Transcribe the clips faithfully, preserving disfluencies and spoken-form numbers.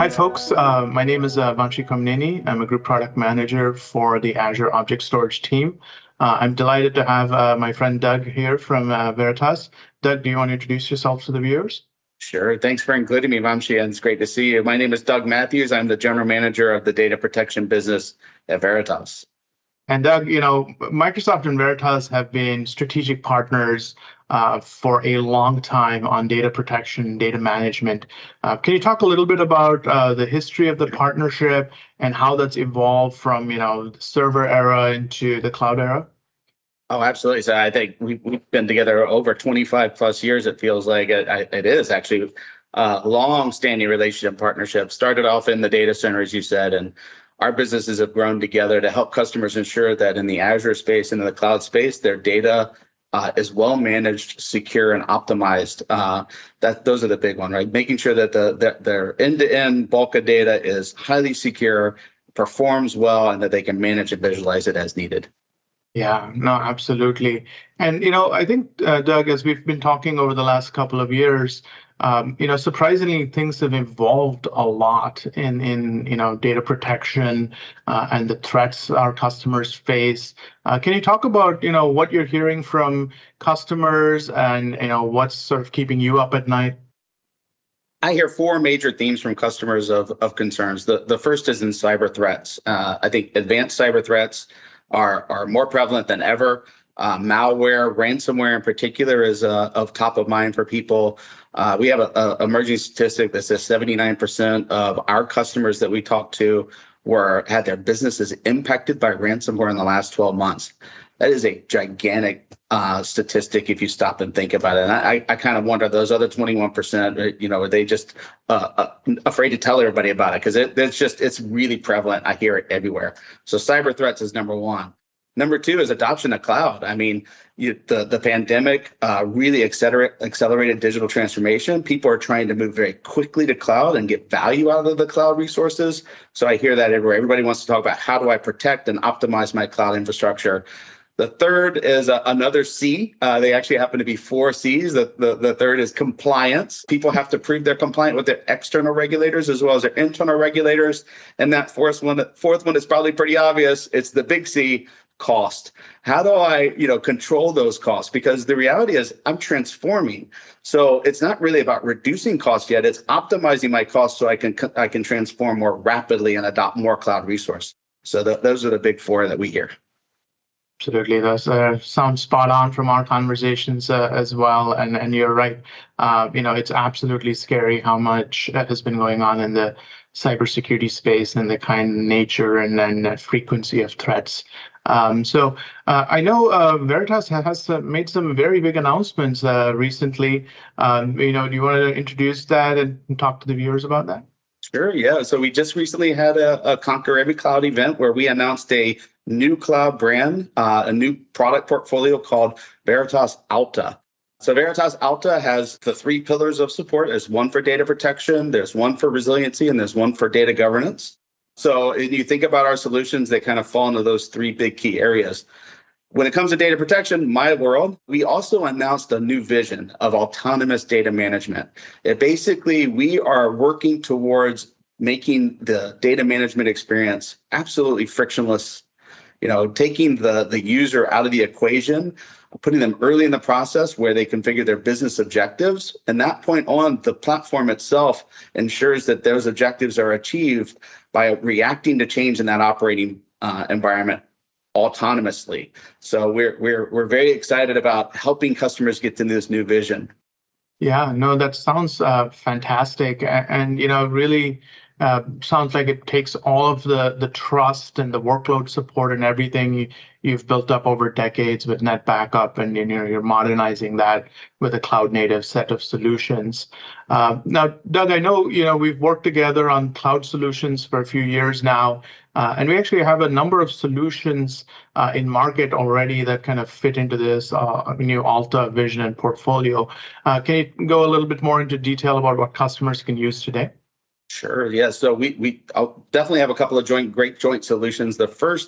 Hi, folks. Uh, my name is uh, Vanshi Komneni. I'm a group product manager for the Azure Object Storage team. Uh, I'm delighted to have uh, my friend Doug here from uh, Veritas. Doug, do you want to introduce yourself to the viewers? Sure. Thanks for including me, Vamshi, and it's great to see you. My name is Doug Matthews. I'm the general manager of the data protection business at Veritas. And Doug, you know, Microsoft and Veritas have been strategic partners uh, for a long time on data protection, data management. Uh, can you talk a little bit about uh, the history of the partnership and how that's evolved from, you know, the server era into the cloud era? Oh, absolutely. So I think we've, we've been together over twenty-five plus years. It feels like it, it is actually a long-standing relationship partnership. Started off in the data center, as you said, and our businesses have grown together to help customers ensure that in the Azure space and in the cloud space, their data uh, is well managed, secure, and optimized. Uh, that those are the big ones, right? Making sure that the that their end-to-end bulk of data is highly secure, performs well, and that they can manage and visualize it as needed. Yeah, no, absolutely. And, you know, I think, uh, Doug, as we've been talking over the last couple of years, um, you know, surprisingly, things have evolved a lot in, in you know, data protection uh, and the threats our customers face. Uh, can you talk about, you know, what you're hearing from customers and, you know, what's sort of keeping you up at night? I hear four major themes from customers of, of concerns. The, the first is in cyber threats. Uh, I think advanced cyber threats are, are more prevalent than ever. Uh, malware, ransomware in particular is uh, of top of mind for people. Uh, we have an emerging statistic that says seventy-nine percent of our customers that we talk to were had their businesses impacted by ransomware in the last twelve months. That is a gigantic uh, statistic if you stop and think about it. And I, I kind of wonder those other twenty-one percent, you know, are they just uh, uh, afraid to tell everybody about it? Because it, it's just, it's really prevalent. I hear it everywhere. So cyber threats is number one. Number two is adoption of cloud. I mean, you, the, the pandemic uh, really accelerate, accelerated digital transformation. People are trying to move very quickly to cloud and get value out of the cloud resources. So I hear that everywhere. Everybody wants to talk about how do I protect and optimize my cloud infrastructure. The third is uh, another C. Uh, they actually happen to be four C's. The, the, the third is compliance. People have to prove they're compliant with their external regulators as well as their internal regulators. And that fourth one, fourth one is probably pretty obvious. It's the big C, cost. How do I, you know, control those costs? Because the reality is I'm transforming. So it's not really about reducing costs yet. It's optimizing my costs so I can I can transform more rapidly and adopt more cloud resource. So the, those are the big four that we hear. Absolutely, those uh, sound spot on from our conversations uh, as well. And and you're right. Uh, you know, it's absolutely scary how much has been going on in the cybersecurity space and the kind of nature and then frequency of threats. Um, so uh, I know uh, Veritas has uh, made some very big announcements uh, recently. Um, you know, do you want to introduce that and talk to the viewers about that? Sure, yeah. So we just recently had a, a Conquer Every Cloud event where we announced a new cloud brand, uh, a new product portfolio called Veritas Alta. So Veritas Alta has the three pillars of support. There's one for data protection, there's one for resiliency, and there's one for data governance. So when you think about our solutions, they kind of fall into those three big key areas. When it comes to data protection, my world, we also announced a new vision of autonomous data management. It basically, we are working towards making the data management experience absolutely frictionless, you know, taking the, the user out of the equation, putting them early in the process where they configure their business objectives. And that point on, the platform itself ensures that those objectives are achieved by reacting to change in that operating uh, environment autonomously. So we're we're we're very excited about helping customers get to this new vision. Yeah, no, that sounds uh, fantastic, and, and you know, really uh, sounds like it takes all of the the trust and the workload support and everything you, you've built up over decades with Net Backup, and you know, you're modernizing that with a cloud native set of solutions. Uh, now, Doug, I know you know we've worked together on cloud solutions for a few years now. Uh, and we actually have a number of solutions uh, in market already that kind of fit into this uh, new Alta vision and portfolio. Uh, can you go a little bit more into detail about what customers can use today? Sure. Yeah. So we we I'll definitely have a couple of joint great joint solutions. The first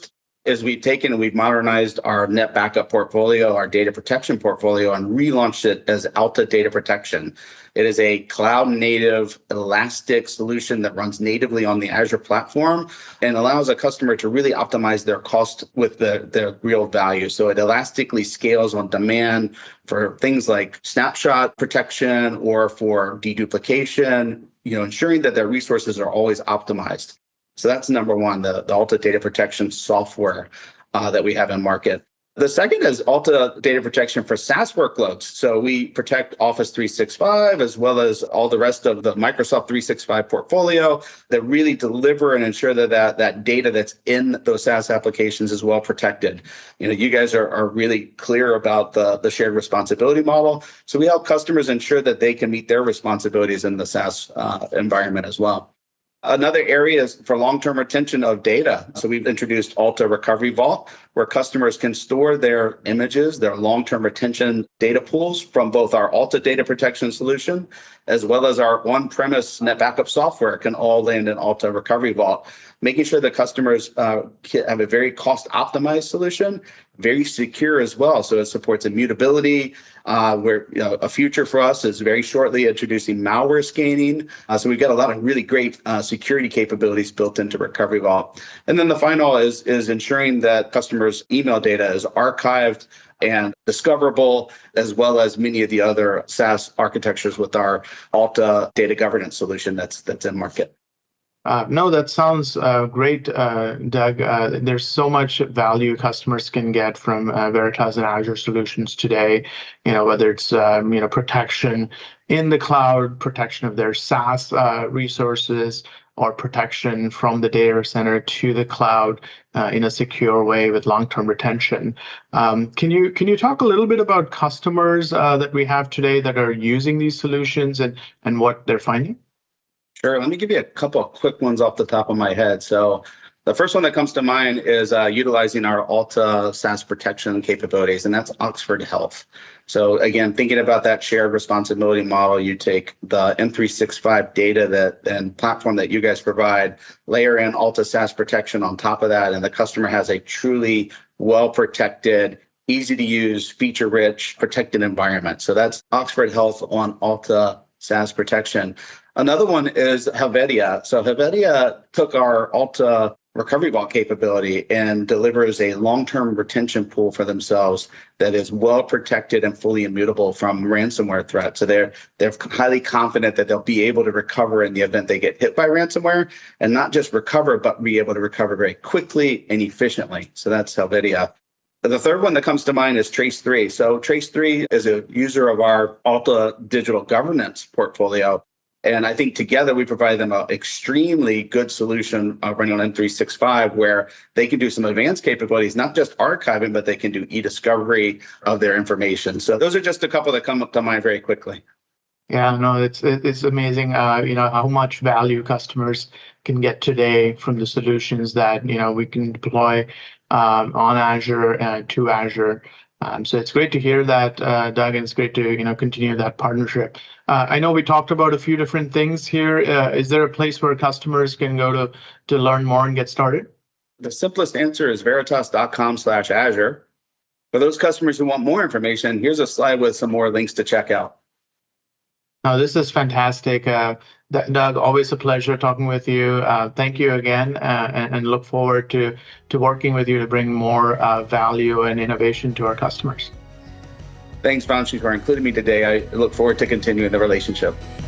is we've taken and we've modernized our net backup portfolio, our data protection portfolio, and relaunched it as Alta Data Protection. It is a cloud-native, elastic solution that runs natively on the Azure platform and allows a customer to really optimize their cost with the, their real value. So it elastically scales on demand for things like snapshot protection or for deduplication, you know, ensuring that their resources are always optimized. So that's number one, the, the Alta Data Protection software uh, that we have in market. The second is Alta Data Protection for SaaS workloads. So we protect Office three sixty-five as well as all the rest of the Microsoft three sixty-five portfolio that really deliver and ensure that that, that data that's in those SaaS applications is well protected. You know, you guys are, are really clear about the, the shared responsibility model. So we help customers ensure that they can meet their responsibilities in the SaaS uh, environment as well. Another area is for long-term retention of data. So we've introduced Alta Recovery Vault, where customers can store their images, their long-term retention data pools from both our Alta Data Protection solution, as well as our on-premise net backup software can all land in Alta Recovery Vault, making sure that customers uh, have a very cost-optimized solution, very secure as well. So it supports immutability, uh, where you know, a future for us is very shortly introducing malware scanning. Uh, so we've got a lot of really great uh, security capabilities built into Recovery Vault. And then the final is, is ensuring that customers' email data is archived and discoverable, as well as many of the other SaaS architectures with our Alta Data Governance solution that's that's in market. Uh, no, that sounds uh, great, uh, Doug. Uh, there's so much value customers can get from uh, Veritas and Azure solutions today. You know, whether it's um, you know protection in the cloud, protection of their SaaS uh, resources, or protection from the data center to the cloud uh, in a secure way with long-term retention. Um, can you can you talk a little bit about customers uh, that we have today that are using these solutions and and what they're finding? Sure. Let me give you a couple of quick ones off the top of my head. So the first one that comes to mind is uh, utilizing our Alta SaaS protection capabilities, and that's Oxford Health. So again, thinking about that shared responsibility model, you take the M three sixty-five data that and platform that you guys provide, layer in Alta SaaS protection on top of that, and the customer has a truly well-protected, easy to use, feature-rich, protected environment. So that's Oxford Health on Alta SaaS protection. Another one is Helvetia. So Helvetia took our Alta Recovery Vault capability and delivers a long-term retention pool for themselves that is well protected and fully immutable from ransomware threats. So they're they're highly confident that they'll be able to recover in the event they get hit by ransomware, and not just recover, but be able to recover very quickly and efficiently. So that's Helvetia. The third one that comes to mind is Trace three. So Trace three is a user of our Alta Digital Governance portfolio. And I think together we provide them an extremely good solution uh, running on M three sixty-five, where they can do some advanced capabilities, not just archiving, but they can do e-discovery of their information. So those are just a couple that come up to mind very quickly. Yeah, no, it's it's amazing. Uh, you know how much value customers can get today from the solutions that you know we can deploy um, on Azure and to Azure. Um, so it's great to hear that, uh, Doug, and it's great to you know continue that partnership. Uh, I know we talked about a few different things here. Uh, is there a place where customers can go to to learn more and get started? The simplest answer is veritas.com slash Azure. For those customers who want more information, here's a slide with some more links to check out. No, this is fantastic. Uh, Doug, always a pleasure talking with you. Uh, thank you again, uh, and, and look forward to, to working with you to bring more uh, value and innovation to our customers. Thanks, Vamshi, for including me today. I look forward to continuing the relationship.